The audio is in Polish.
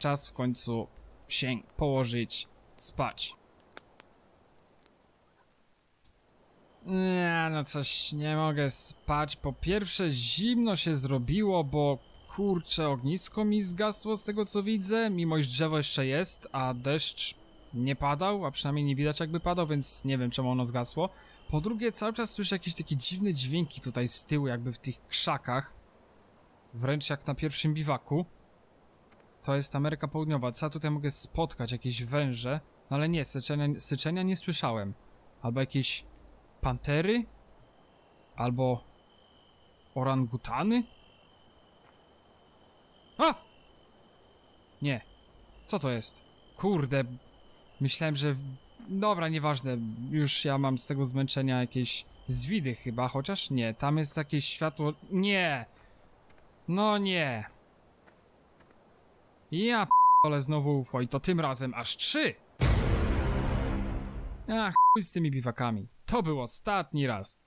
czas w końcu się położyć spać. Nie, no coś, nie mogę spać. Po pierwsze zimno się zrobiło, bo kurczę, ognisko mi zgasło z tego co widzę, mimo iż drzewo jeszcze jest, a deszcz nie padał, a przynajmniej nie widać jakby padał, więc nie wiem czemu ono zgasło. Po drugie, cały czas słyszę jakieś takie dziwne dźwięki tutaj z tyłu, jakby w tych krzakach. Wręcz jak na pierwszym biwaku. To jest Ameryka Południowa. Co ja tutaj mogę spotkać? Jakieś węże? No ale nie, syczenia nie słyszałem. Albo jakieś pantery? Albo orangutany? A! Nie. Co to jest? Kurde. Myślałem, że... Dobra, nieważne. Już ja mam z tego zmęczenia jakieś zwidy chyba, chociaż nie. Tam jest jakieś światło... Nie! No nie. Ja p***ole znowu UFO i to tym razem aż 3! Ach, chuj z tymi biwakami. To był ostatni raz.